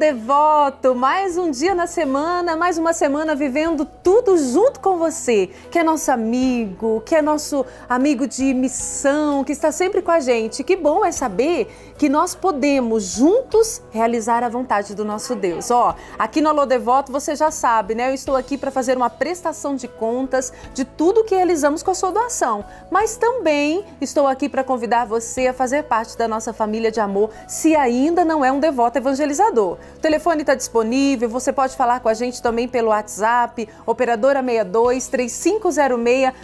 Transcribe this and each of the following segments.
Devoto, mais um dia na semana, mais uma semana vivendo tudo junto com você, que é nosso amigo, que é nosso amigo de missão, que está sempre com a gente. Que bom é saber que nós podemos juntos realizar a vontade do nosso Deus. Aqui no Alô Devoto você já sabe, né? Eu estou aqui para fazer uma prestação de contas de tudo que realizamos com a sua doação, mas também estou aqui para convidar você a fazer parte da nossa família de amor, se ainda não é um devoto evangelizador. O telefone está disponível, você pode falar com a gente também pelo WhatsApp, operadora 62 3506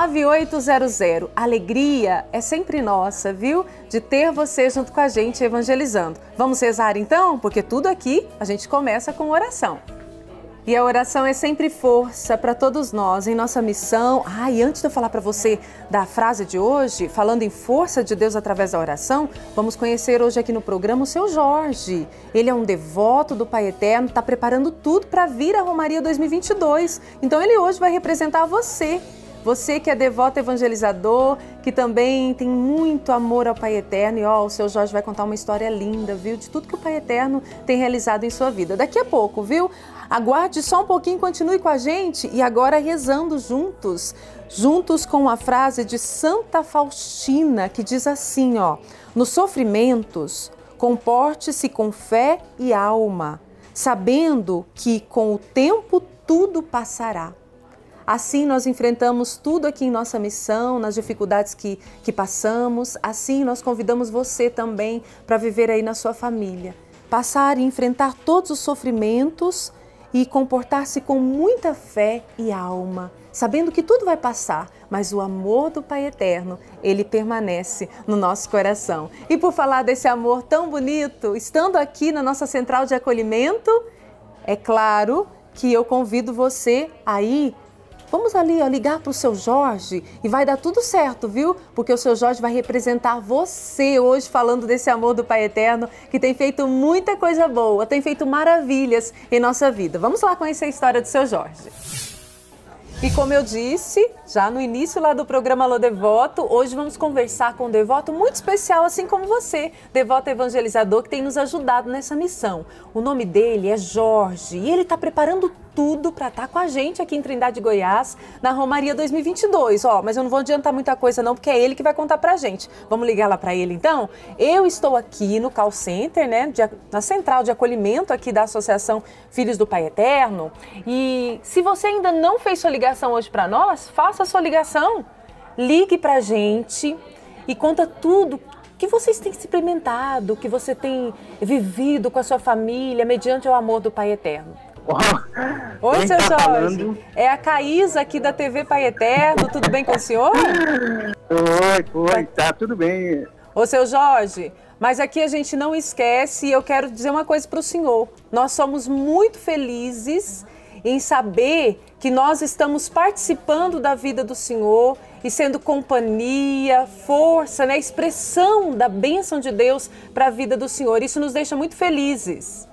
9800. Alegria é sempre nossa, viu? De ter você junto com a gente evangelizando. Vamos rezar então? Porque tudo aqui a gente começa com oração. E a oração é sempre força para todos nós em nossa missão. E antes de eu falar para você da frase de hoje, falando em força de Deus através da oração, vamos conhecer hoje aqui no programa o seu Jorge. Ele é um devoto do Pai Eterno, está preparando tudo para vir à Romaria 2022. Então ele hoje vai representar você. Você que é devoto evangelizador, que também tem muito amor ao Pai Eterno. E o seu Jorge vai contar uma história linda, viu? De tudo que o Pai Eterno tem realizado em sua vida. Daqui a pouco, viu? Aguarde só um pouquinho, continue com a gente e agora rezando juntos com a frase de Santa Faustina, que diz assim, nos sofrimentos, comporte-se com fé e alma, sabendo que com o tempo tudo passará. Assim nós enfrentamos tudo aqui em nossa missão, nas dificuldades que passamos, assim nós convidamos você também para viver aí na sua família, passar e enfrentar todos os sofrimentos e comportar-se com muita fé e alma, sabendo que tudo vai passar, mas o amor do Pai Eterno, ele permanece no nosso coração. E por falar desse amor tão bonito, estando aqui na nossa central de acolhimento, é claro que eu convido você aí. Vamos ali ligar para o seu Jorge e vai dar tudo certo, viu? Porque o seu Jorge vai representar você hoje falando desse amor do Pai Eterno que tem feito muita coisa boa, tem feito maravilhas em nossa vida. Vamos lá conhecer a história do seu Jorge. E como eu disse, já no início lá do programa Alô Devoto, hoje vamos conversar com um devoto muito especial, assim como você, devoto evangelizador que tem nos ajudado nessa missão. O nome dele é Jorge e ele está preparando tudo para estar com a gente aqui em Trindade, Goiás, na Romaria 2022. Mas eu não vou adiantar muita coisa não, porque é ele que vai contar pra gente. Vamos ligar lá para ele então? Eu estou aqui no call center, né, na central de acolhimento aqui da Associação Filhos do Pai Eterno. E se você ainda não fez sua ligação hoje para nós, faça a sua ligação. Ligue pra gente e conta tudo que vocês têm experimentado, que você tem vivido com a sua família, mediante o amor do Pai Eterno. Oi, seu Jorge. Falando? É a Caísa aqui da TV Pai Eterno. Tudo bem com o senhor? Oi, tá tudo bem. Ô, seu Jorge, mas aqui a gente não esquece e eu quero dizer uma coisa para o senhor. Nós somos muito felizes em saber que nós estamos participando da vida do senhor e sendo companhia, força, né, expressão da bênção de Deus para a vida do senhor. Isso nos deixa muito felizes.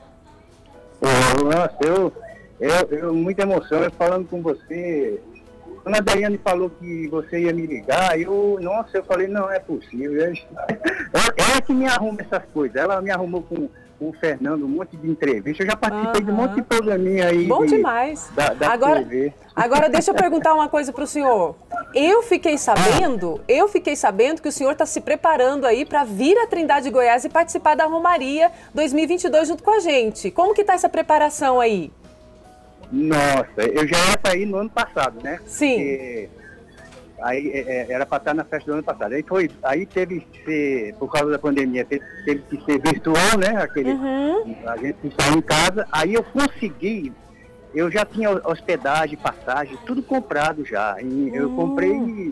Nossa, eu muita emoção falando com você. Quando a Daiane falou que você ia me ligar, eu falei, não é possível. Ela que me arruma essas coisas. Ela me arrumou com o Fernando um monte de entrevistas. Eu já participei de um monte de programinha aí. Bom demais. Da TV. Agora deixa eu perguntar uma coisa para o senhor. Eu fiquei sabendo que o senhor está se preparando aí para vir à Trindade, Goiás e participar da Romaria 2022 junto com a gente. Como que está essa preparação aí? Nossa, eu já era para ir no ano passado, né? Sim. Porque aí era para estar na festa do ano passado. Aí teve que ser, por causa da pandemia, teve que ser virtual, né? A gente estava em casa. Aí eu consegui, eu já tinha hospedagem, passagem, tudo comprado já. E eu comprei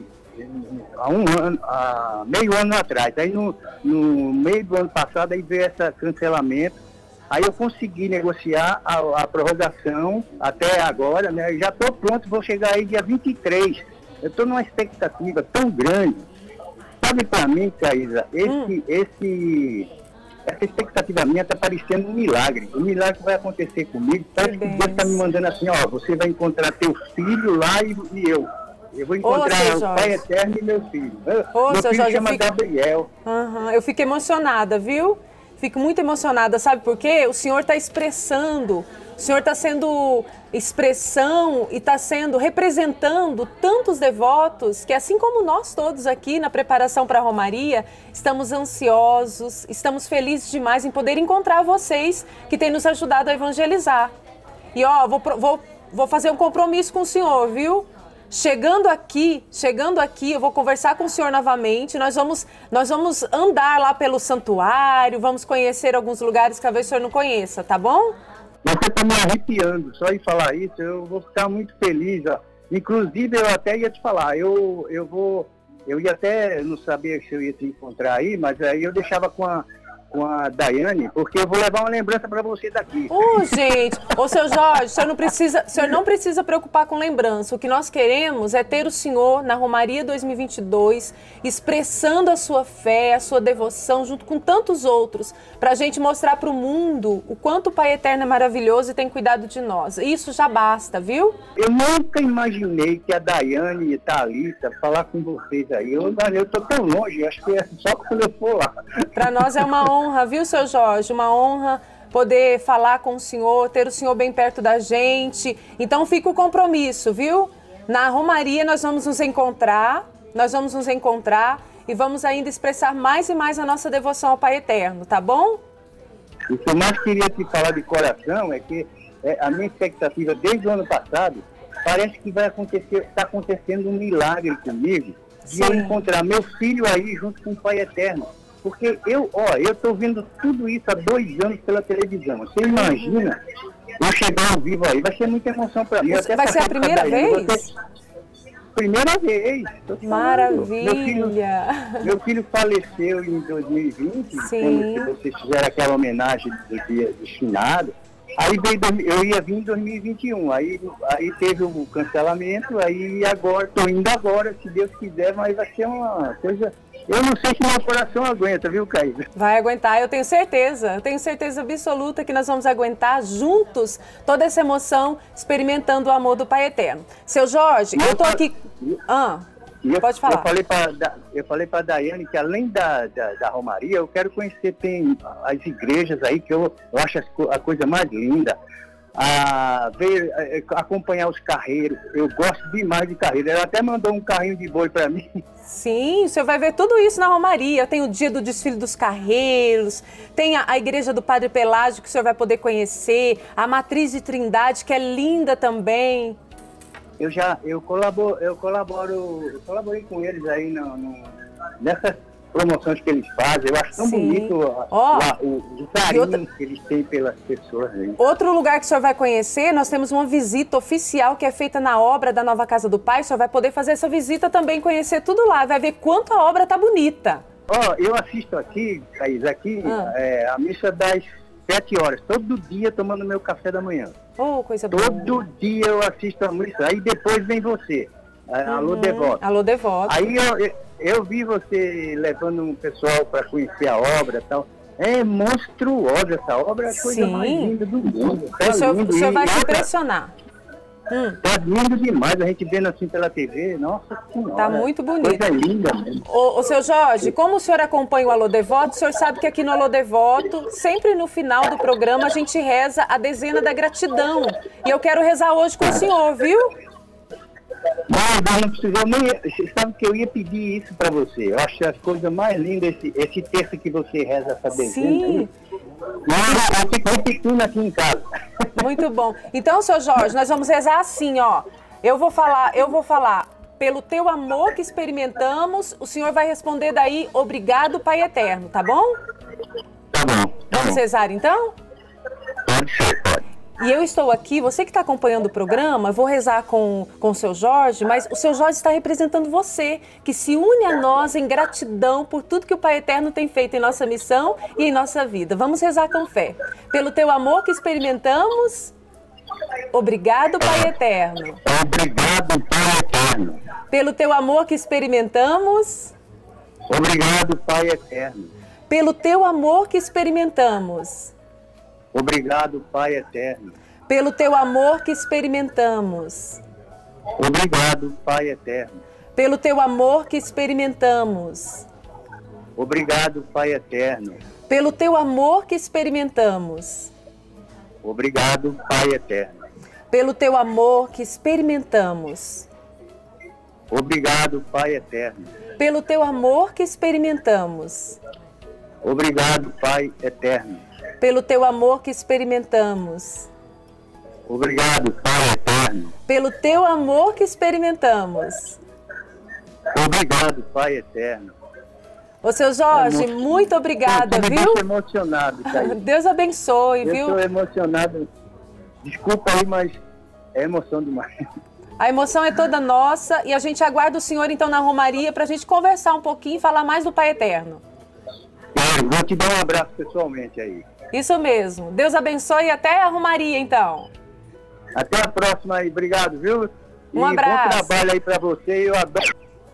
há meio ano atrás. Aí no meio do ano passado aí veio esse cancelamento. Aí eu consegui negociar a prorrogação até agora, né? Já estou pronto, vou chegar aí dia 23. Eu estou numa expectativa tão grande. Sabe, para mim, Caísa, essa expectativa minha está parecendo um milagre. O milagre vai acontecer comigo. Parece que Deus está me mandando assim, você vai encontrar teu filho lá e eu. Eu vou encontrar o Pai Eterno e meu filho. Meu filho chama Gabriel. Eu fico emocionada, viu? Fico muito emocionada, sabe por quê? O Senhor está expressando, o Senhor está sendo expressão e está sendo representando tantos devotos que, assim como nós todos aqui na preparação para a Romaria, estamos ansiosos, estamos felizes demais em poder encontrar vocês que têm nos ajudado a evangelizar. E ó, vou fazer um compromisso com o Senhor, viu? Chegando aqui, eu vou conversar com o senhor novamente, nós vamos andar lá pelo santuário, vamos conhecer alguns lugares que talvez o senhor não conheça, tá bom? Você está me arrepiando, só em falar isso, eu vou ficar muito feliz. Ó. Inclusive, eu até ia te falar, eu ia até não saber se eu ia te encontrar aí, mas aí eu deixava com a Daiane, porque eu vou levar uma lembrança para você daqui. Gente, ô seu Jorge, o senhor não precisa preocupar com lembrança. O que nós queremos é ter o senhor na Romaria 2022, expressando a sua fé, a sua devoção, junto com tantos outros, para a gente mostrar para o mundo o quanto o Pai Eterno é maravilhoso e tem cuidado de nós. Isso já basta, viu? Eu nunca imaginei que a Daiane e a Thalita falar com vocês aí. Eu tô tão longe, acho que é só quando eu for lá. Para nós é uma honra, viu, seu Jorge? Uma honra poder falar com o senhor, ter o senhor bem perto da gente. Então fica o compromisso, viu? Na Romaria nós vamos nos encontrar e vamos ainda expressar mais e mais a nossa devoção ao Pai Eterno, tá bom? O que eu mais queria te falar de coração é que a minha expectativa desde o ano passado, parece que está acontecendo um milagre comigo, de eu encontrar meu filho aí junto com o Pai Eterno. Porque eu estou vendo tudo isso há 2 anos pela televisão. Você imagina eu chegar ao vivo aí? Vai ser muita emoção para mim. Vai ser a primeira vez? Primeira vez. Maravilha! Meu filho faleceu em 2020, Sim. quando vocês fizeram aquela homenagem do dia de finado. Aí eu ia vir em 2021, aí teve o cancelamento, aí estou indo agora, se Deus quiser, mas vai ser uma coisa... Eu não sei se meu coração aguenta, viu, Caísa? Vai aguentar, eu tenho certeza absoluta que nós vamos aguentar juntos toda essa emoção, experimentando o amor do Pai Eterno. Seu Jorge, eu tô aqui... pode falar. Eu falei para a Daiane que além da Romaria, eu quero conhecer, tem as igrejas aí, que eu acho a coisa mais linda. Acompanhar os carreiros, eu gosto demais de carreiro. Ela até mandou um carrinho de boi para mim. Sim, o senhor vai ver tudo isso na Romaria. Tem o dia do desfile dos carreiros, tem a igreja do Padre Pelágio que o senhor vai poder conhecer, a Matriz de Trindade, que é linda também. Eu colaborei com eles aí nessas promoções que eles fazem. Eu acho tão bonito o carinho que eles têm pelas pessoas aí. Outro lugar que o senhor vai conhecer, nós temos uma visita oficial que é feita na obra da Nova Casa do Pai. O senhor vai poder fazer essa visita também, conhecer tudo lá, vai ver quanto a obra tá bonita. Eu assisto aqui, Thaís, a missa das 7 horas, todo dia tomando meu café da manhã. Coisa boa. Todo dia eu assisto a missa, aí depois vem você, Alô Devoto. Alô Devoto. Aí eu vi você levando um pessoal para conhecer a obra e tal. É monstruosa essa obra, é a coisa mais linda do mundo. O senhor vai se impressionar. Tá lindo demais, a gente vendo assim pela TV, nossa senhora. Tá muito bonito. Coisa linda mesmo. Ô, seu Jorge, como o senhor acompanha o Alô Devoto, o senhor sabe que aqui no Alô Devoto, sempre no final do programa, a gente reza a dezena da gratidão. E eu quero rezar hoje com o senhor, viu? Não precisou nem... Você sabe que eu ia pedir isso para você. Eu acho as coisas mais lindas, esse terço que você reza essa dezena. Sim. Eu fico repetindo aqui em casa. Muito bom. Então, seu Jorge, nós vamos rezar assim, ó. Eu vou falar, pelo teu amor que experimentamos, o senhor vai responder daí, obrigado, Pai Eterno, tá bom? Tá bom. Vamos rezar, então? Pode ser, pode. E eu estou aqui, você que está acompanhando o programa, eu vou rezar com o seu Jorge, mas o seu Jorge está representando você, que se une a nós em gratidão por tudo que o Pai Eterno tem feito em nossa missão e em nossa vida. Vamos rezar com fé. Pelo teu amor que experimentamos, obrigado, Pai Eterno. Obrigado, Pai Eterno. Pelo teu amor que experimentamos, obrigado, Pai Eterno. Pelo teu amor que experimentamos, obrigado, Pai Eterno. Pelo teu amor que experimentamos, obrigado, Pai Eterno. Pelo teu amor que experimentamos, Obrigado, Pai eterno. Pelo teu amor que experimentamos. Obrigado, Pai eterno. Pelo teu amor que experimentamos. Obrigado, Pai eterno. Pelo teu amor que experimentamos. Obrigado, Pai eterno. Pelo teu amor que experimentamos. Obrigado, Pai eterno. Pelo teu amor que experimentamos. Obrigado, Pai eterno. Ô, seu Jorge, muito obrigada, Eu viu? estou emocionado, Thaís. Deus abençoe, Eu viu? estou emocionado. Desculpa aí, mas é emoção demais. A emoção é toda nossa e a gente aguarda o senhor, então, na Romaria para a gente conversar um pouquinho e falar mais do Pai Eterno. Claro, vou te dar um abraço pessoalmente aí. Isso mesmo. Deus abençoe e até a Romaria, então. Até a próxima aí. Obrigado, viu? Um abraço. Bom trabalho aí para você. Eu adoro.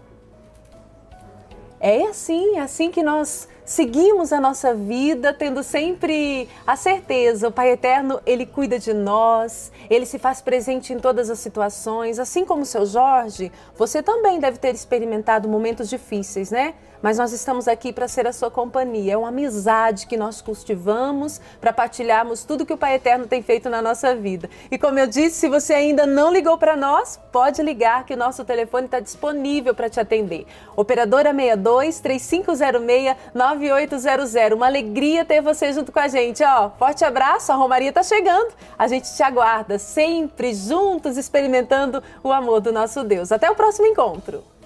É assim que nós seguimos a nossa vida, tendo sempre a certeza, o Pai Eterno, Ele cuida de nós, Ele se faz presente em todas as situações. Assim como o seu Jorge, você também deve ter experimentado momentos difíceis, né? Mas nós estamos aqui para ser a sua companhia. É uma amizade que nós cultivamos para partilharmos tudo que o Pai Eterno tem feito na nossa vida. E como eu disse, se você ainda não ligou para nós, pode ligar que o nosso telefone está disponível para te atender. Operadora 62 3506 9800. Uma alegria ter você junto com a gente. Ó, forte abraço, a Romaria está chegando. A gente te aguarda sempre juntos experimentando o amor do nosso Deus. Até o próximo encontro.